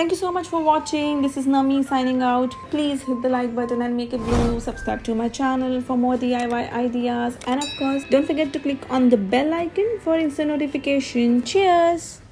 Thank you so much for watching. This is Nami signing out. Please hit the like button and make it blue. Subscribe to my channel for more DIY ideas. And of course, don't forget to click on the bell icon for instant notification. Cheers!